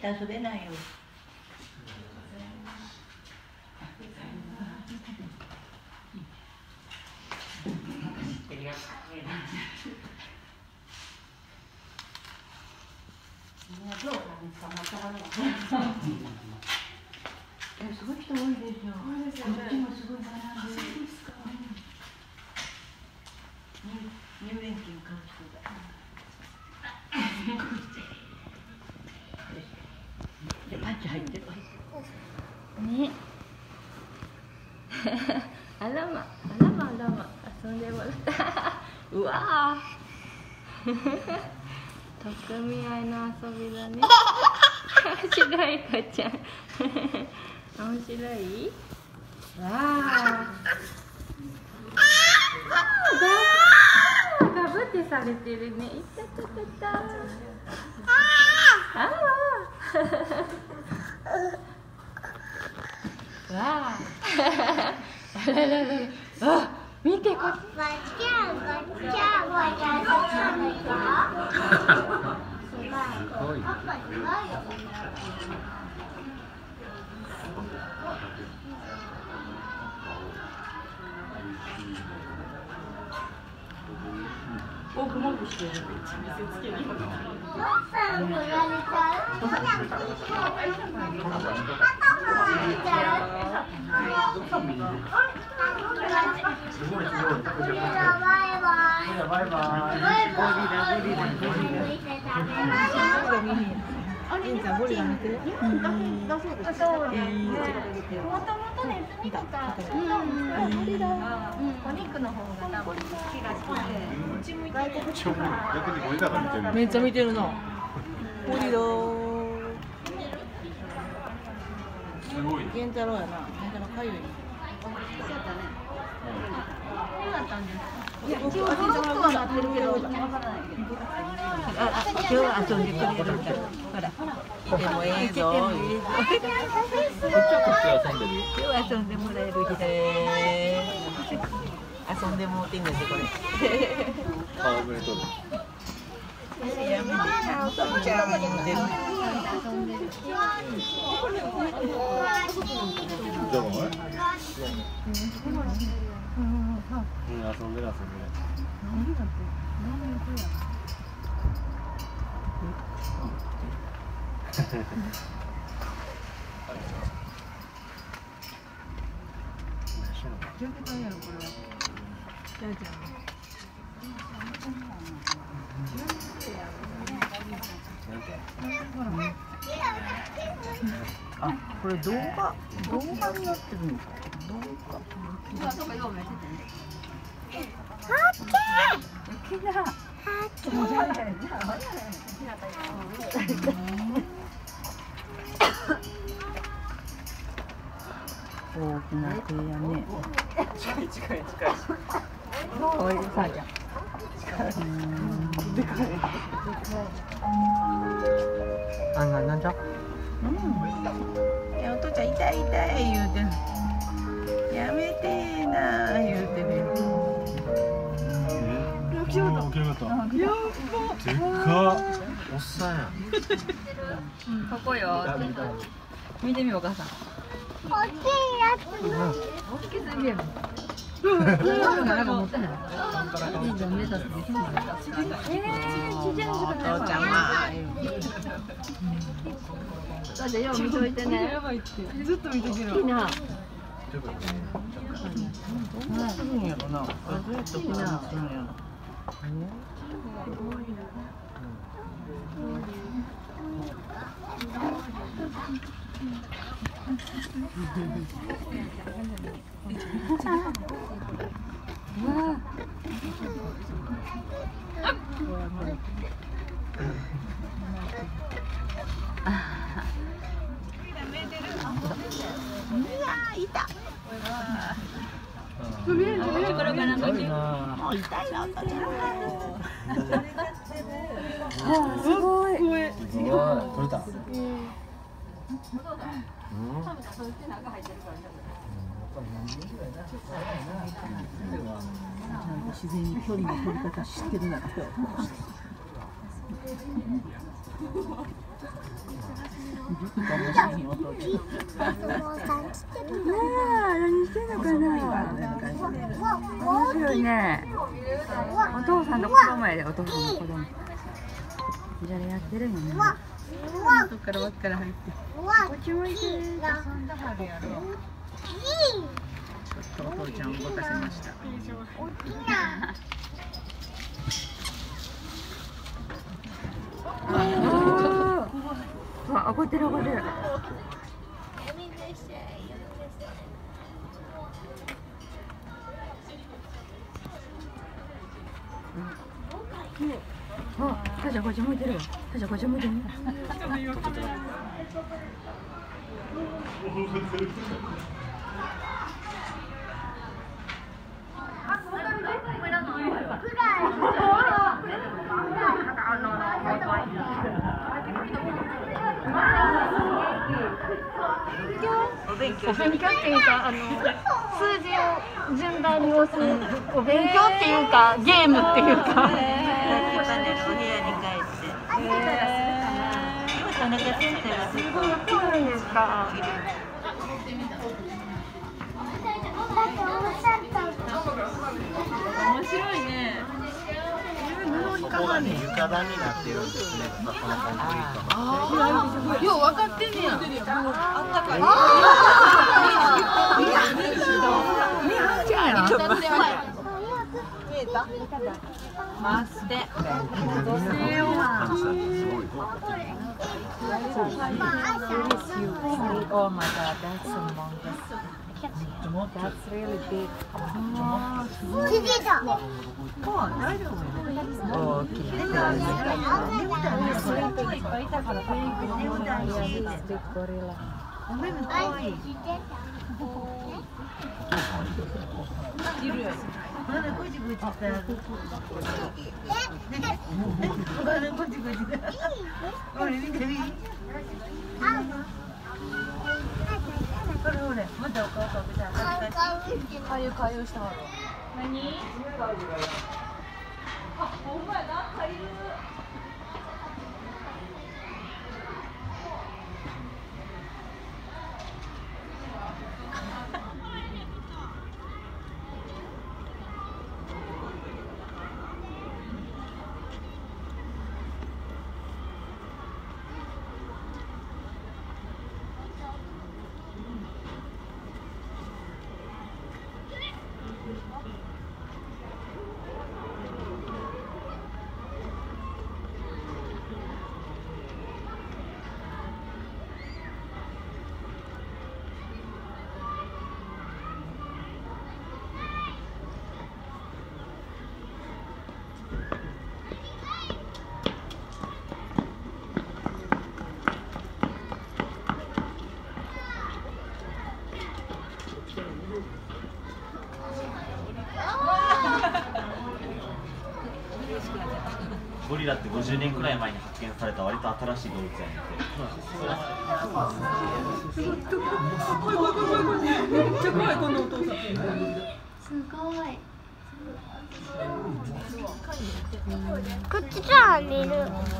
て遊べないよ。すごい人多いですよ。こっちもすごい並んでる。入連金買う人が。で、パンチ入ってる。 ね。あらま、あらま、あらま、遊んでもらった。うわー。取っ組み合いの遊びだね。面白い子ちゃん。面白い。わあ。ガブってされてるね。いたたたた。ああ。わあ。あららら。あ、見てこっち。 もぐもぐしてる。見せつける。ゴリラ見てる？だそうです。もともとね、見たか。ゴリラ。お肉の方が多分好きが好きで。外国人逆にゴリラが見てる。めっちゃ見てるの。ゴリラ。すごい。源太郎やな。源太郎かゆい。そうだね。どうだったんですか。いや、一応ドロッとはなってるけど、わからないけど。今日は遊んでくれるんだ。ほら。でも映像。今日は遊んでもらえる日で。遊んでもうてんですよこれ。顔ぶれとる。やめてな、お父ちゃんは言ってる。どうも。遊んでる遊んでる。あ、これ動画になってるのか。動画。大きな手やね。近い。おいさあちゃん。でかい。あんななんじゃ。いやお父ちゃん痛い言うてん。やめてーなー言うてる。起き上がった。やっば。でかっ。おっさんや。 ここよ。見てみようお母さん。大きいやつ。大きすぎる。なんか持ってない。いいじゃん、レタス。ちっちゃいのしかない。 お父ちゃんは。 だってよう見といてね。やばいって。ずっと見てきる。いいな。どんなするんやろな。ずっとするんやろ。いた。すげえ。痛いな。すごい。取れた。自然に距離の取り方知ってるなって。 何してんのかな。面白いね。お父さんの子供やで、お父さんの子供。じゃあやってるんよね。 どっから脇から入って。こっち向いて。遊んだはるやろ。ちょっとお父ちゃんを動かせました。 わ、怒ってる怒ってる。あ、タジャこっち向いてるよ。タジャこっち向いてる。お勉強っていうか、数字を順番に押すお勉強っていうか、ゲームっていうか。 お部屋に帰って。田中先生がすごい。 そうですか。 面白いね。 ここがね、床段になってるんですね。このコンクリートの。 よう分かってんねや。あったかい。回して。Oh my God, that's humongous. That's really big. 大きい。いるよ。まだゴチゴチした。まだゴチゴチだ。ほら見てみ。ほらほら、まだお顔かぶった。かゆかゆしたわろ。何？あ、ほんまやな、かゆ。 ゴリラって50年くらい前に発見された割と新しい動物やねんて。めっちゃ怖い、このお父さん。 すごい。こっちから見る。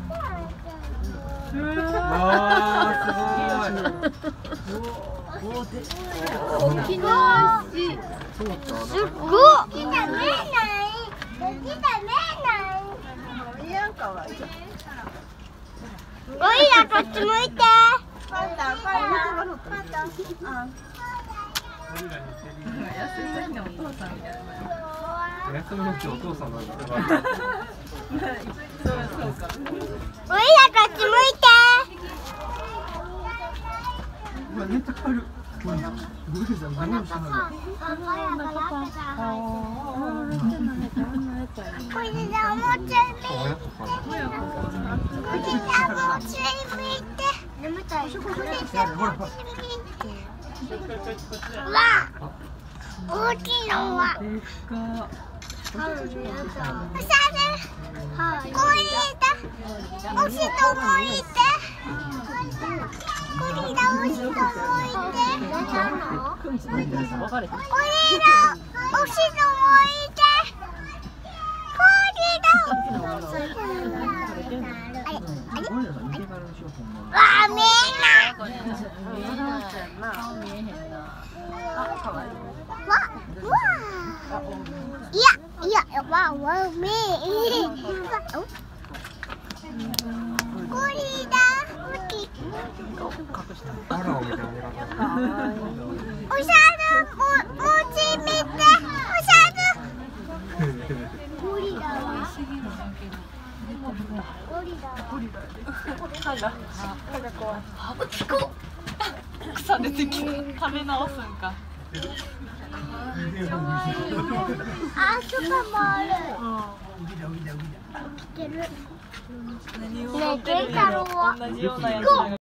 大きな足。 すっごい。ゴリラこっち向いて。 休みの日お父さんなんだ。 ゴリラこっち向いて。 めっちゃ軽い。ゴリラ何をしてんの？ これでおもちゃ見て。眠たい。これでおもちゃ見て。わあ、大きいのは。おしゃれ。これだ。おしともいて。ゴリラおしともいて。ゴリラおしともいて。わあ、見えない。 な。顔見えへんな。あ、可愛い。 いや、わ、め。ゴリラ。 あらを見てあげられた。 おしゃる、もち見て、おしゃる。ゴリラは。 草出てきた。食べ直すんか。 あ、そこもある。来てる。ねえ、ケンタロウは。 同じようなやつ。